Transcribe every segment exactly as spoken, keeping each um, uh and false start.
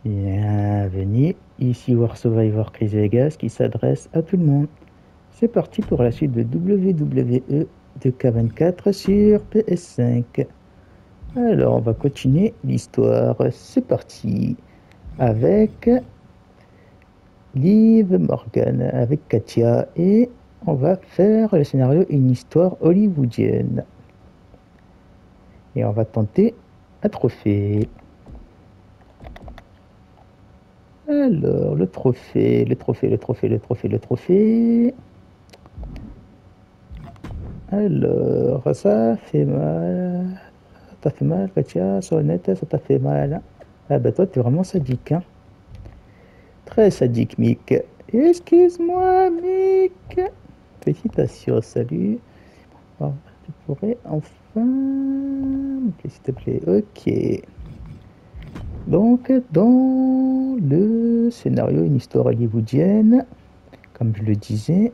Bienvenue, ici War Survivor Chris Vegas qui s'adresse à tout le monde. C'est parti pour la suite de W W E de K vingt-quatre sur P S cinq. Alors on va continuer l'histoire, c'est parti. Avec Liv Morgan, avec Katia, et on va faire le scénario une histoire hollywoodienne. Et on va tenter un trophée. Alors, le trophée, le trophée, le trophée, le trophée, le trophée. Alors, ça fait mal. Ça t'a fait mal, Katia, Solnette, ça t'a fait mal. Ah bah toi, t'es vraiment sadique, hein. Très sadique, Mick. Excuse-moi, Mick. Félicitations, salut. Alors, tu pourrais enfin... S'il te plaît, ok. Donc, dans le scénario, une histoire hollywoodienne, comme je le disais.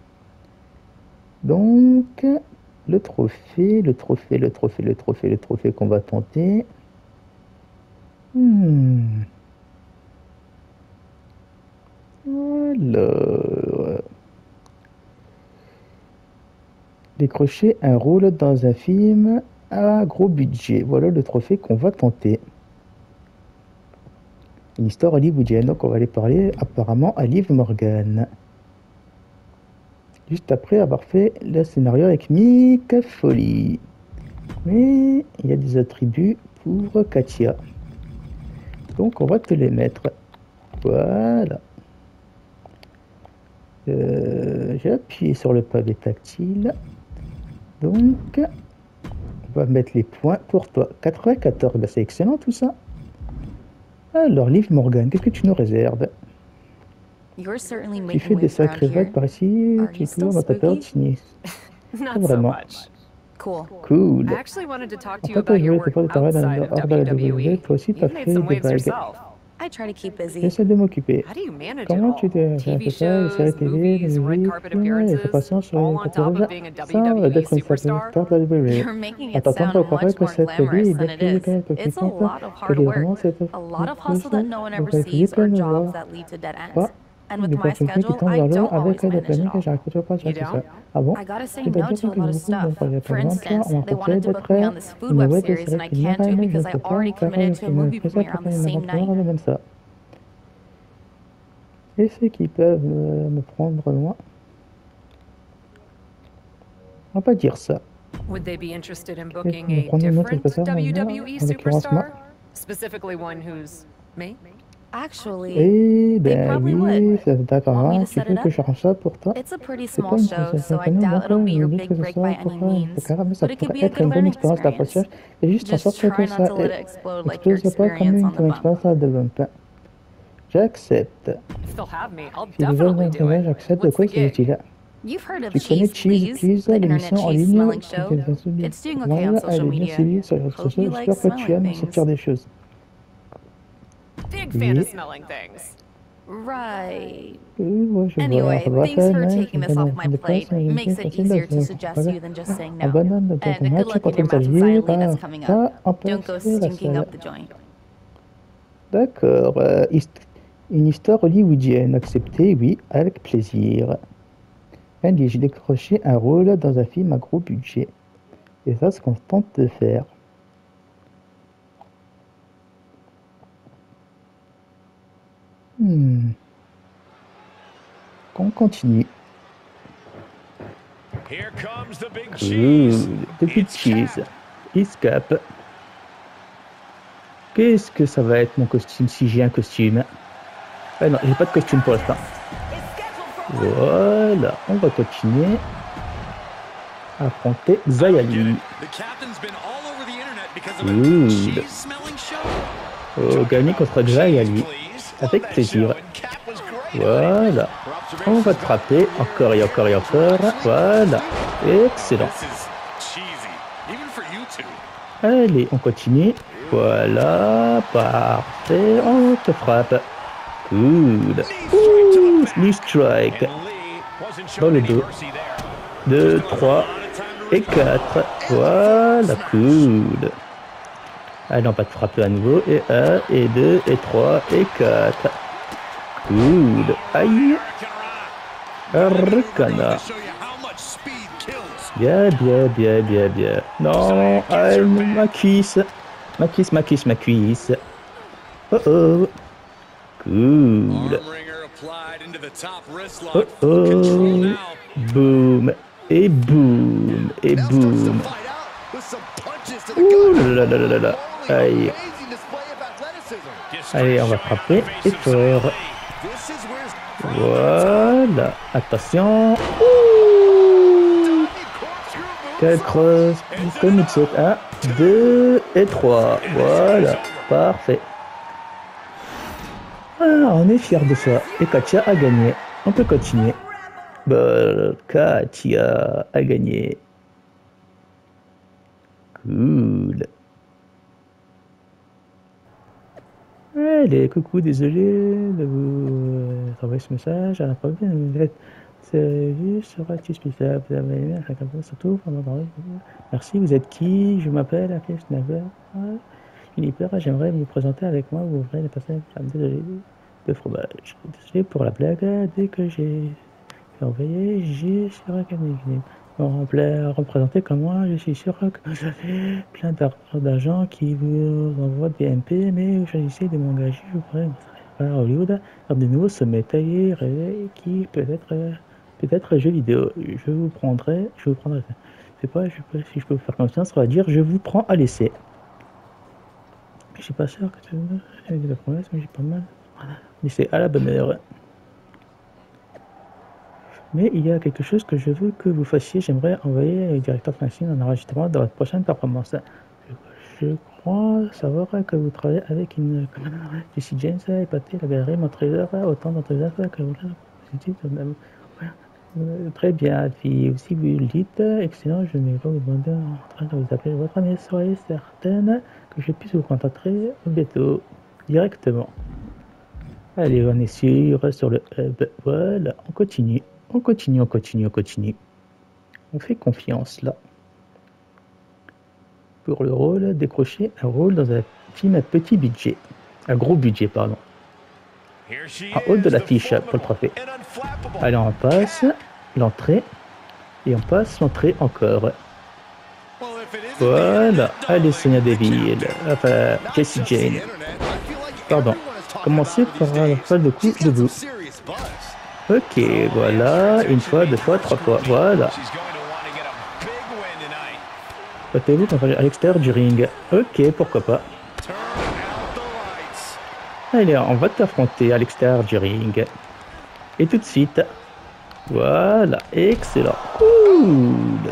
Donc, le trophée, le trophée, le trophée, le trophée, le trophée qu'on va tenter. Hmm. Alors, décrocher un rôle dans un film à gros budget. Voilà le trophée qu'on va tenter. Une histoire hollywoodienne, donc on va aller parler apparemment à Liv Morgan. Juste après avoir fait le scénario avec Mick Foley. Mais il y a des attributs pour Katia. Donc on va te les mettre. Voilà. Euh, j'ai appuyé sur le pavé tactile. Donc on va mettre les points pour toi. quatre-vingt-quatorze, ben, c'est excellent tout ça. Alors, Liv Morgan, qu'est-ce que tu nous réserves? Tu fais des sacrés vagues par ici, tu es toujours dans ta période sinistre. Pas vraiment. Cool. En fait, je voulais te parler de ta raid hors de la W W E, toi aussi t'as fait des vagues. J'essaie de m'occuper. Comment tu t'es fait ça, les séries télé, les musiques, les préparations sur les catégories, sans d'être une star de la W W E. En t'entendant, on croirait que cette vie est bien plus compliquante que les romans, cette vie pleine de voir. Pas des opportunités qui tombent vers l'eau avec des plannings que j'arrive toujours pas à chercher ça. Ah bon? Tu dois dire que beaucoup de projets. Par exemple, là, on m'a proposé d'être une nouvelle des séries qui n'ira mais je ne peux pas, car je me fais ça pour une aventure de même ça. Et ceux qui peuvent euh, me prendre loin. On va pas dire ça. Would they be interested in Et booking me a prendre une autre different personne, W W E en l'occurrence moi. superstar? Specifically one who's me? Eh ben oui, c'est d'accord, tu veux que je range ça pour toi? C'est pas une sensation connue, donc je veux que ce soit pour toi, c'est carré, mais ça pourrait être une bonne expérience d'approchage, et juste en sorte que ça explose pas comme une comme expérience à développer. J'accepte. Si les gens m'intéressent, j'accepte. De quoi s'agit-il là? Tu connais Cheese Please, l'émission en ligne qui est voilà, elle est bien suivie sur les réseaux sociaux, j'espère que tu aimes sortir des choses. Big fan of smelling things. Right. Oui, Anyway, thanks for taking this off my plate. It makes it easier to suggest you than just saying no. And good luck in your match with Eileen that's coming up. Don't go stinking up the joint. D'accord. Euh, hist une histoire hollywoodienne. Acceptée, oui, avec plaisir. Andy, j'ai décroché un rôle dans un film à gros budget. Et ça, c'est ce qu'on tente de faire. Hmm. On continue. Ouh, the big cheese. It's Cap. Qu'est-ce que ça va être mon costume si j'ai un costume? Ah non, j'ai pas de costume pour l'instant. Voilà, on va continuer à affronter Xayah. Ouh. Oh, gagner contre Xayah. Avec plaisir. Voilà. On va te frapper encore et encore et encore. Voilà. Excellent. Allez, on continue. Voilà. Parfait. On te frappe. Cool. Ouh, knee strike. Dans le dos. deux, trois et quatre. Voilà. Cool. Allez, on va te frapper à nouveau. Et un, et deux, et trois, et quatre. Cool. Aïe. Arcana. Bien, bien, bien, bien, bien. Non, aïe, ma cuisse. Ma cuisse, ma cuisse, ma cuisse. Oh oh. Cool. Oh oh. Boom. Et boom. Et boom. Ouh là là là là là. Aïe. Allez, on va frapper. Et fort. Voilà. Attention. Ouh. Quelle creuse. Comme il saute. un, deux et trois. Voilà. Parfait. Ah, on est fiers de ça. Et Katia a gagné. On peut continuer. Bah, Katia a gagné. Cool. Allez, coucou, désolé de vous envoyer ce message. À la prochaine, vous êtes vu sera-t-il spécial? Vous avez aimé la campagne surtout pendant le merci, vous êtes qui? Je m'appelle Afif Naber. Juniper, j'aimerais vous présenter avec moi. Vous ouvrez les passages. Désolé de fromage. Désolé pour la blague. Dès que j'ai envoyé, j'ai sur un cabinet. Bon, représenté comme moi, je suis sûr que vous avez plein d'argent qui vous envoie des M P, mais vous choisissez de m'engager, je pourrais montrer à Hollywood, faire de nouveaux sommets taillés, rêvés, qui peut-être, peut-être jeux vidéo. Je vous prendrai, je vous prendrai. Je sais pas, je sais pas si je peux vous faire confiance, on va dire, je vous prends à l'essai. Je suis pas sûr que tu veux de la promesse, mais j'ai pas mal. L'essai à la bonne heure. Mais il y a quelque chose que je veux que vous fassiez. J'aimerais envoyer le directeur Francine en enregistrement dans votre prochaine performance. Je, je crois savoir que vous travaillez avec une Jessie James a épaté la galerie Montréal, autant d'enthousiasme que vous l'avez. Très bien, puis si vous le dites, excellent, je ne vais pas vous demander en train de vous appeler votre ami, soyez certaine que je puisse vous contacter bientôt, directement. Allez, on est sûr sur le hub, voilà, on continue. On continue, on continue, on continue. On fait confiance là. Pour le rôle, décrocher un rôle dans un film à petit budget. Un gros budget, pardon. En haut de l'affiche pour le trophée. Allez, on passe l'entrée. Et on passe l'entrée encore. Voilà. Allez, Sonia Deville. Enfin, Jessie Jane. Pardon. Commencez par la fois de coup debout. Ok, voilà, une fois, deux fois, trois fois, voilà. Battez-vous à l'extérieur du ring. Ok, pourquoi pas. Allez, on va t'affronter à l'extérieur du ring. Et tout de suite. Voilà, excellent. Cool.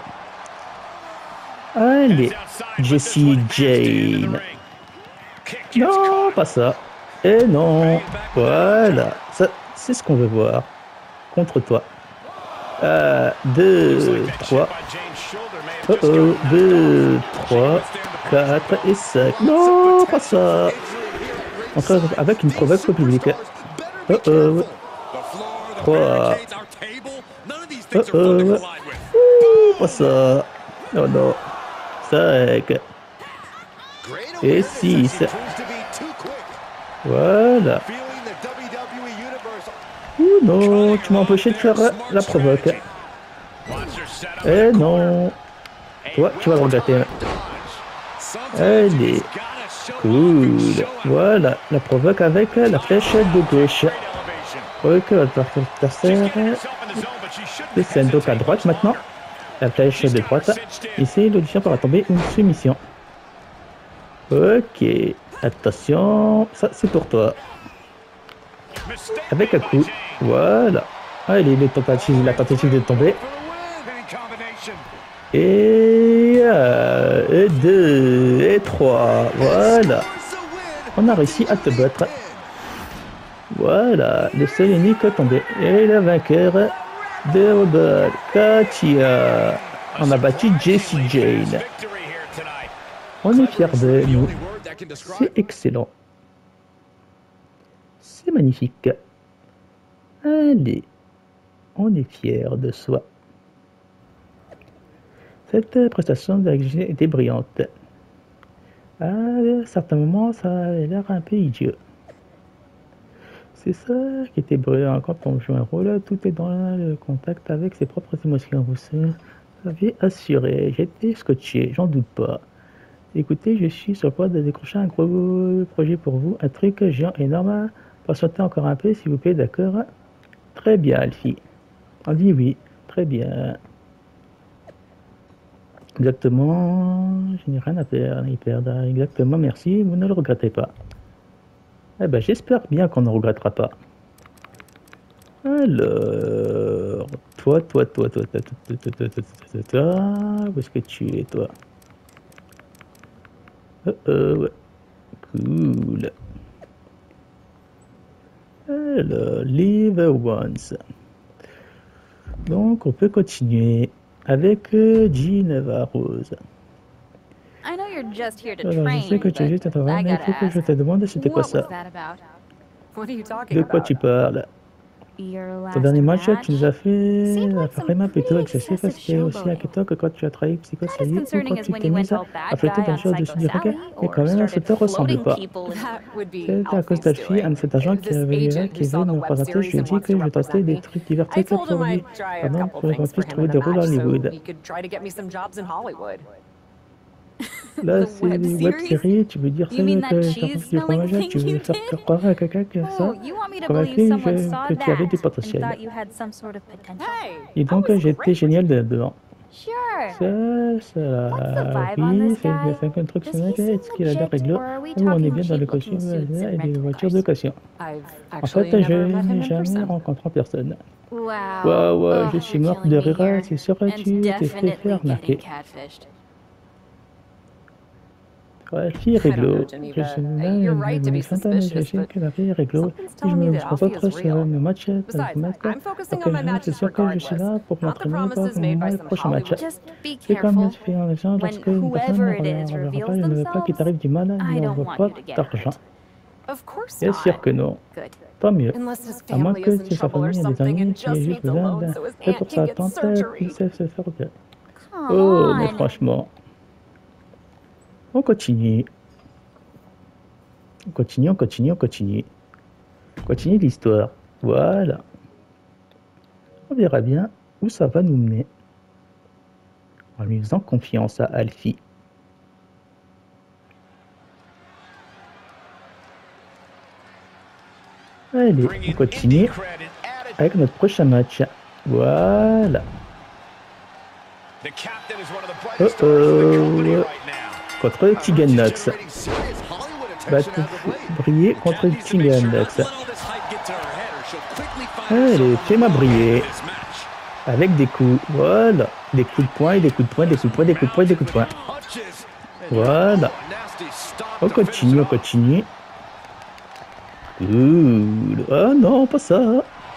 Allez, Jessie Jane. Non, pas ça. Et non, voilà. Ça, c'est ce qu'on veut voir. Contre toi. Euh, deux, trois. Oh oh, deux, trois, quatre et cinq. Non, pas ça. Encore avec une provoque au public. Oh oh. trois. Oh oh. Ouh, pas ça. Oh non. cinq. Et six. Voilà. Ouh non, tu m'as empêché de faire la provoque. Eh non. Toi, tu vas le regretter. Allez. Cool. Voilà, la provoque avec la flèche de gauche. Ok, on va faire l'adversaire. C'est donc à droite maintenant. La flèche de droite. Ici, l'audition pourra tomber une soumission. Ok. Attention. Ça, c'est pour toi. Avec un coup. Voilà. Allez, les tentatives, la tentative de tomber. Et, euh, et deux, et trois. Voilà. On a réussi à te battre. Voilà. Le seul et unique à tomber. Et la vainqueur de Robert, Katia. On a battu Jessie Jane. On est fiers de nous. C'est excellent. C'est magnifique. Allez, on est fiers de soi. Cette prestation était brillante. À certains moments, ça avait l'air un peu idiot. C'est ça qui était brillant quand on joue un rôle, tout est dans le contact avec ses propres émotions. Vous savez assuré, j'étais scotché, j'en doute pas. Écoutez, je suis sur le point de décrocher un gros projet pour vous, un truc géant énorme. Patientez encore un peu, s'il vous plaît, d'accord? Très bien, Alfie. On dit oui, très bien. Exactement, je n'ai rien à perdre, y perdre. Exactement, merci, vous ne le regrettez pas. Eh ben, j'espère bien qu'on ne regrettera pas. Alors, toi, toi, toi, toi, toi, toi, toi, toi, toi, toi, toi, où est-ce que tu es, toi? Oh, oh, cool. Alors, live once. Donc, on peut continuer avec Jean Rose. Alors, je sais que tu es juste à travail, mais il faut que je te demande c'était quoi ça? De quoi tu parles? Ton dernier match, tu nous as fait vraiment plutôt excessif. C'était aussi inquiétant que quand tu as trahi Psychosaïe ou quand tu t'es mise à flotter dans le show au-dessus du rocket. Mais quand même, ça te ressemble pas. C'est à cause d'Alfie, un de cet agent qui avait qui veut me présenter. Je lui ai dit que je tentais des trucs divertissants pour lui. Pardon, pour qu'on puisse trouver des rôles à Hollywood. Là, c'est des web-séries, tu veux dire ça que t'as envie de fromage, tu veux faire croire à quelqu'un que ça, convaincu que tu avais du potentiel. Et donc, j'étais génial dedans. Ça, ça, oui, c'est un truc sur mec, est-ce qu'il a des règles où on est bien dans le costume et des voitures d'occasion. En fait, je n'ai jamais rencontré personne. Waouh, wow, je suis morte de rire, c'est sûr que tu t'es fait faire remarquer. Ouais, la fille est réglo. Je suis là, une centaine, j'imagine que la fille est réglo. Si je me concentre sur mes matchs, c'est sûr que je suis là pour m'entraîner pour mon prochain match. C'est comme je fais en échange lorsque une personne ne reverra pas, je ne veux pas qu'il t'arrive du mal, il n'en veut pas d'argent. Bien sûr que non. Tant mieux. À moins que tu sa famille et des amis qui aient juste besoin d'un fait pour sa tante, puis ça se faire bien. Oh, mais franchement. On continue. On continue, on continue, on continue. On continue l'histoire. Voilà. On verra bien où ça va nous mener. En lui faisant confiance à Alfie. Allez, on continue avec notre prochain match. Voilà. Oh oh. Contre Tegan Nox. Va briller contre Tegan Nox. Allez, fais-moi briller. Avec des coups, voilà. Des coups de poing et des coups de poing, des coups de poing, des coups de poing, des coups de poing. Voilà. On continue, on continue. Cool. Ah non, pas ça.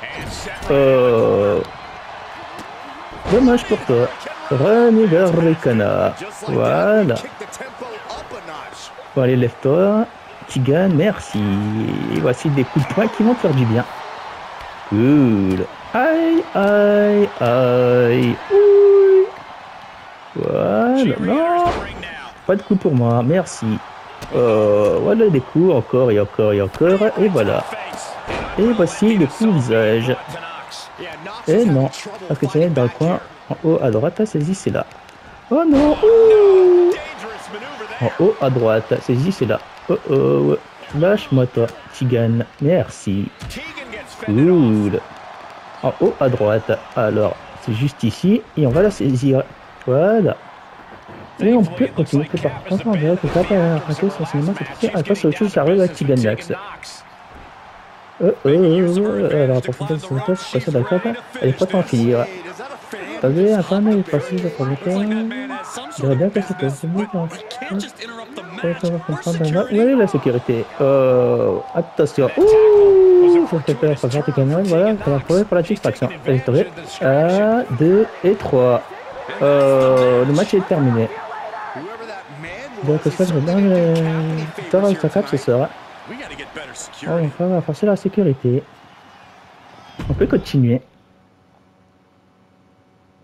Oh. Dommage pour toi. René vers les canards. Voilà. Bon, allez, lève-toi. Tegan, merci. Et voici des coups de poing qui vont te faire du bien. Cool. Aïe, aïe, aïe. Ouh. Voilà. Non. Pas de coup pour moi. Merci. Oh, voilà des coups. Encore et encore et encore. Et voilà. Et voici le coup au visage. Et non. Parce que tu es dans le coin. En haut à droite, saisissez là. Oh non. Ouh. En haut à droite, saisissez là. Oh oh. Lâche-moi toi, Tegan. Merci. Cool. En haut à droite. Alors, c'est juste ici. Et on va la saisir. Voilà. Et on peut continuer. Par contre, on dirait que ça va rater son cinéma. C'est parti. À face à autre chose, ça arrive à Tegan Nox. Oh oh. Alors, pour cette situation, c'est pas ça d'accord. Elle est pas tranquille. Vous avez un fan est facile de provoquer. Je dirais bien que c'était mieux quand où est la sécurité? Euh, attention. Ouh, ça fait peur, ça va faire canal. Voilà, ça va prouver pour la distraction. un, deux et trois. Euh, le match est terminé. Donc, ça, je vais bien le. Victor avec sa cape, c'est ça. On va forcer la sécurité. On peut continuer.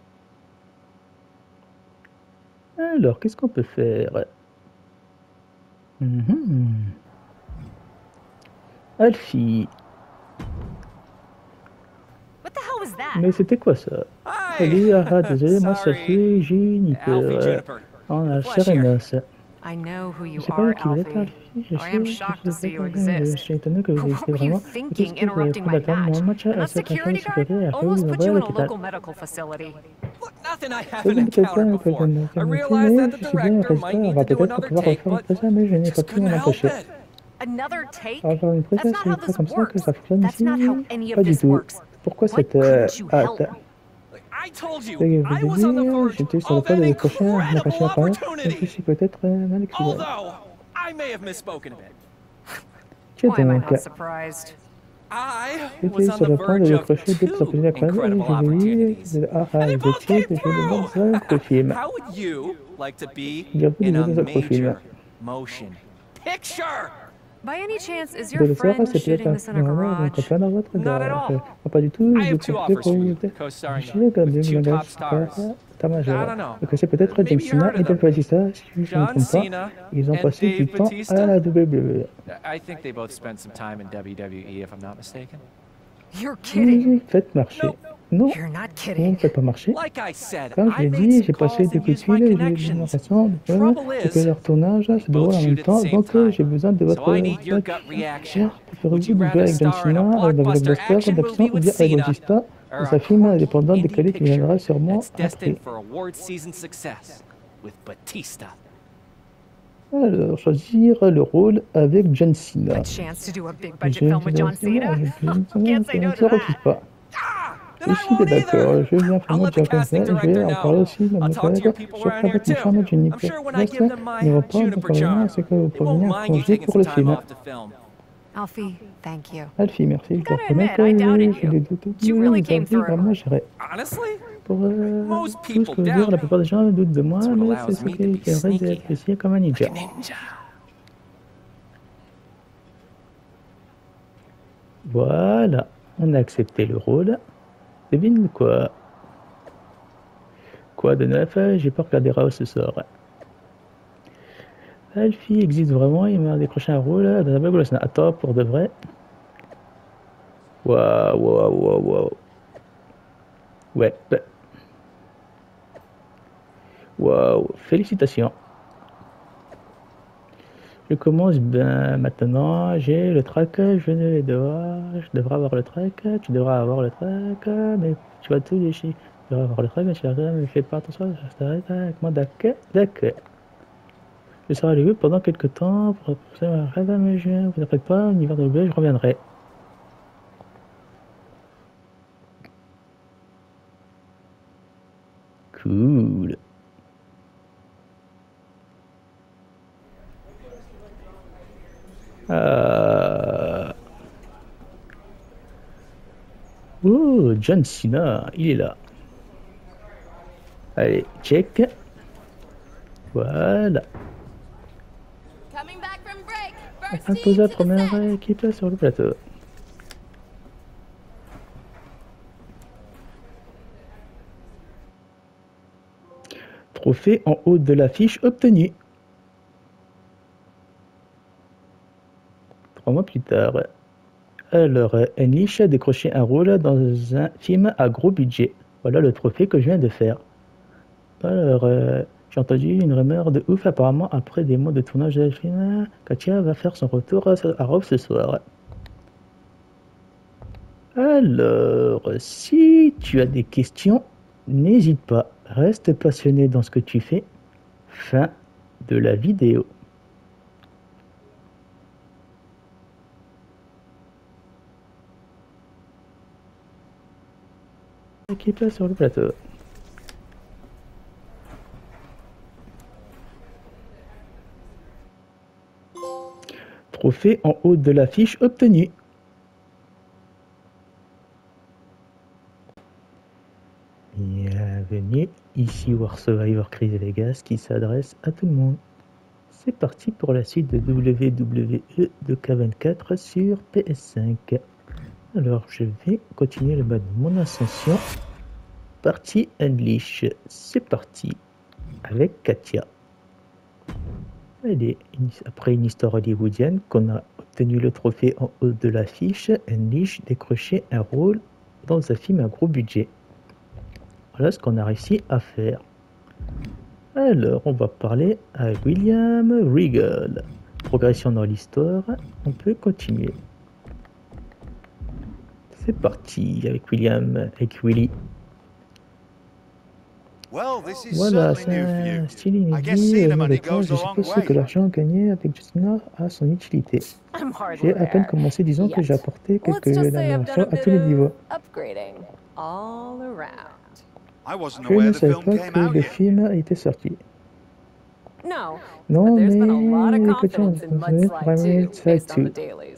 Alors, qu'est-ce qu'on peut faire? Mm-hmm. Alfie. Mais c'était quoi ça? Salut, ah, désolé, moi ça fait Juniper. On a Serenos. Je sais pas qui vous êtes, Alfie. Je sais que je suis étonné que vous existez vraiment. Qu'est-ce que vous avez fait d'attendre mon match à cette affaire de sécurité à faire vous envoyer à l'hôpital? C'est une quelqu'un que je ne connais plus, mais je suis bien résultat. On va peut-être pouvoir refaire une presse, mais je n'ai pas pu m'en empêcher. Avoir une presse, c'est pas comme ça que ça fonctionne ici? Pas du tout. Pourquoi cette euh, hâte? Je vous ai dit, j'étais sur le point de décrocher ma passion par je suis peut-être euh, mal exprimé. Tiens donc, j'étais sur le point de décrocher d'autres opportunités incroyables et j'ai vu ah ah, vous étiez de jouer de autres films. Dire-vous de jouer d'autres films. By any chance, is De your le savoir, friend c'est peut-être shooting this in a garage? copain dans votre garage. Pas du tout, je suis fait pour vous aider. Je suis comme le langage état-major. Que c'est peut-être John Cena et Dave Bautista, si je ne me trompe pas. Ils ont passé du temps à la W W E. You're kidding. Faites marcher. Non, vous ne faites pas marcher. Comme je l'ai dit, j'ai passé des coups de fil et j'ai une façon de faire que leur tournage se déroule en même temps, donc j'ai besoin de votre réaction. Préférez-vous de jouer avec John Cena, avec Blockbuster, d'action ou bien avec Bautista dans un film indépendant décalé qui viendra sûrement après. Alors, choisir le rôle avec John Cena. Je ne refuse pas. Je suis d'accord, je viens vraiment dire comme ça, je vais en parler aussi dans mes collègues, sauf avec mon charme Jennifer. Reste, ne va pas d'inconvénient, c'est que vous pourriez en congé pour le film. Alfie, thank you. Alfie, merci, je dois reconnaître que j'ai des doutes, mais aujourd'hui, vraiment, j'irai. Pour euh, tout ce que je veux dire, la plupart des gens doutent de moi, mais c'est ce qui aimerait d'être apprécié comme un ninja. Voilà, on a accepté le rôle. Devine quoi? Quoi de neuf? J'ai peur que la dérape ce soir. Alfie existe vraiment, il m'a décroché un rôle dans la blague. Attends, pour de vrai. Waouh, waouh, waouh, waouh. Ouais. Waouh, félicitations. Je commence bien maintenant, j'ai le track, je ne dois, je devrais avoir le track, tu devras avoir le track, mais tu vas tout lécher. Tu devrais avoir le track, mais tu ne fais pas attention, je t'arrête avec moi, d'accord, d'accord. Je serai à l'église pendant quelques temps pour pousser ma rêve, mais je ne vous faites pas, en hiver de l'oublier, je reviendrai. Cool. Euh... Oh, John Cena, il est là. Allez, check. Voilà. Imposer la première équipe sur le plateau. Trophée en haut de l'affiche obtenu. Trois mois plus tard. Alors, Enlich a décroché un rôle dans un film à gros budget. Voilà le trophée que je viens de faire. Alors, euh, j'ai entendu une rumeur de ouf apparemment après des mois de tournage de film. Katia va faire son retour à Raw ce soir. Alors, si tu as des questions, n'hésite pas. Reste passionné dans ce que tu fais. Fin de la vidéo. Équipe là sur le plateau. Trophée en haut de l'affiche obtenu. Bienvenue, ici War Survivor Crazy Vegas qui s'adresse à tout le monde. C'est parti pour la suite de W W E de K vingt-quatre sur P S cinq. Alors je vais continuer le mode de mon ascension. Partie Unleash, c'est parti avec Katia. Allez, après une histoire hollywoodienne, qu'on a obtenu le trophée en haut de l'affiche, Unleash décroché un rôle dans un film à gros budget. Voilà ce qu'on a réussi à faire. Alors, on va parler à William Regal. Progression dans l'histoire, on peut continuer. C'est parti avec William, avec Willy. Voilà, c'est un style inédit, mais je suppose que l'argent gagné avec Justina a son utilité. J'ai à peine commencé, disons que j'ai apporté quelques améliorations à tous les niveaux. Je ne savais pas que le film était sorti. Non, mais écoutez, on continue pour Mudslide deux.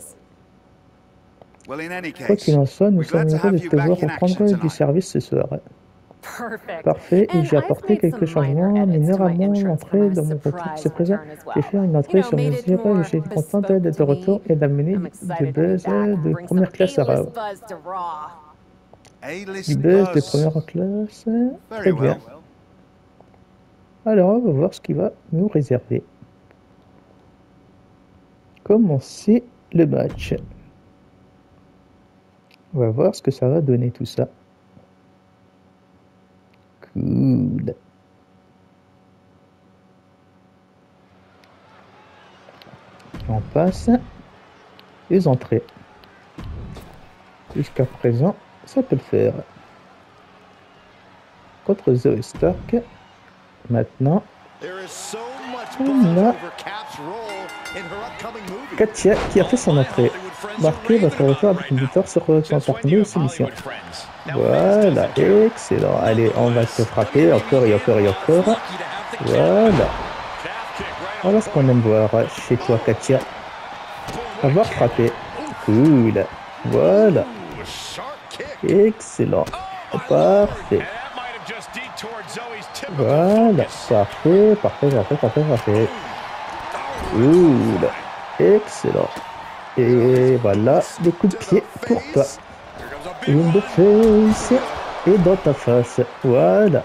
Quoi qu'il en soit, nous sommes heureux de te voir reprendre du service ce soir. Parfait, et j'ai apporté quelques changements mineurs à mon entrée dans mon retour. C'est présent, j'ai fait une entrée sur mesure et je suis contente d'être de retour et d'amener du buzz de première classe à Raw. Du buzz de première classe, très bien. Alors, on va voir ce qu'il va nous réserver. Commencer le match. On va voir ce que ça va donner tout ça. Cool. On passe les entrées. Jusqu'à présent, ça peut le faire. Contre Zoe Stark. Maintenant, on a Katia qui a fait son entrée. Marquez votre retour avec une victoire sur son partenaire de soumission. Voilà, excellent. Allez, on va se frapper encore et encore et encore. Voilà. Voilà ce qu'on aime voir chez toi, Katia. Avoir frappé. Cool. Voilà. Excellent. Parfait. Voilà. Parfait, parfait, parfait, parfait, parfait. Cool. Excellent. Et voilà, des coups de pied pour toi. Une de face et dans ta face. Voilà.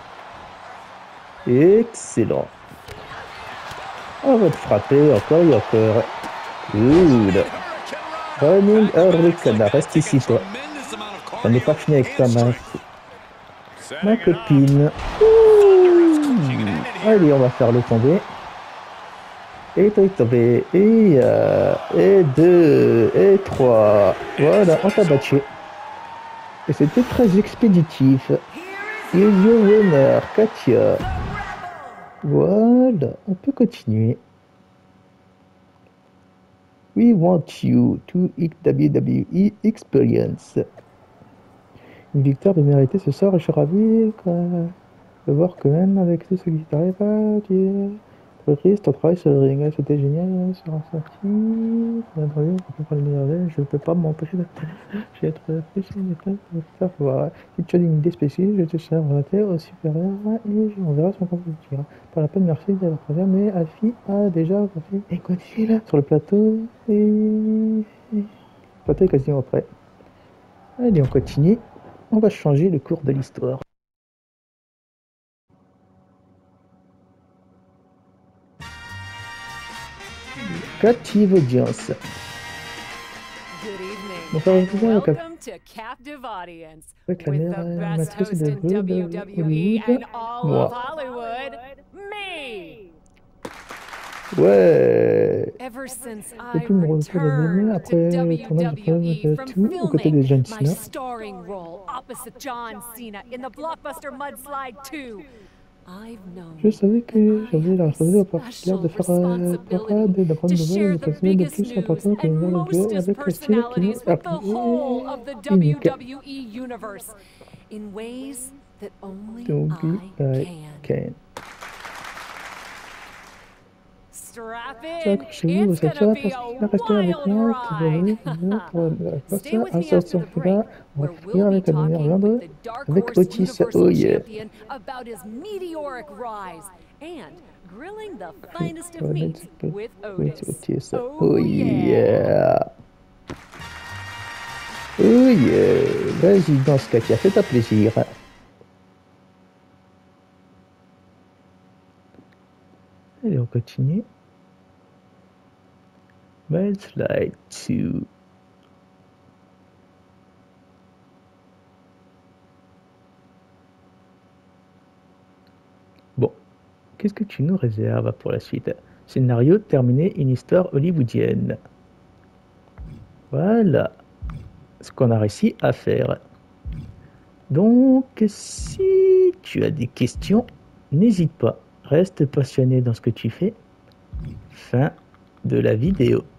Excellent. On va te frapper encore et encore. Cool. Running Hurricane, reste ici toi. On n'est pas fini avec toi, ma, ma copine. Ouh. Allez, on va faire le tomber. Et toi, tomber. Et, euh, et deux. Et trois. Voilà, on t'a battu. Et c'était très expéditif. Is your winner, Katia. Voilà, on peut continuer. We want you to W W E experience. Une victoire de mériter ce soir et je suis ravi de voir que même avec tout ce qui t'arrive, tu es triste, ton travail sur le ring, c'était génial, sur un sorti, je ne peux pas m'empêcher de j'ai être apprécié de faire voir. Si tu as une idée spécifique, je te serai relaté au supérieur et on verra son compétiteur. Pas la peine, merci d'avoir présent, mais Alfie a déjà fait et continue là sur le plateau et le plateau est quasiment prêt. Allez, on continue. On va changer le cours de l'histoire. Captive audience. Welcome to Captive Audience with the best host in W W E and all of Hollywood, me. Ouais. Ever since I returned to W W E from filming my starring role opposite John Cena in the blockbuster Mudslide two, I've known Je savais que j'avais la responsabilité particulière de faire parade de prendre de nouvelles et de passer de plus important que une nouvelle duo avec le style qui nous a unique. Donc, I can. Accrochez-vous, vous êtes là parce qu'il rester avec moi, qui va venir pour la passer à sortir de là, on va finir avec la lumière viande, avec Otis, oh yeah. Otis, oh yeah. Oh yeah. Vas-y, danse, Katia, fais-toi plaisir. Allez, on continue. Mudslide deux. Bon, qu'est-ce que tu nous réserves pour la suite? Scénario terminé, une histoire hollywoodienne. Voilà ce qu'on a réussi à faire. Donc, si tu as des questions, n'hésite pas. Reste passionné dans ce que tu fais. Fin de la vidéo.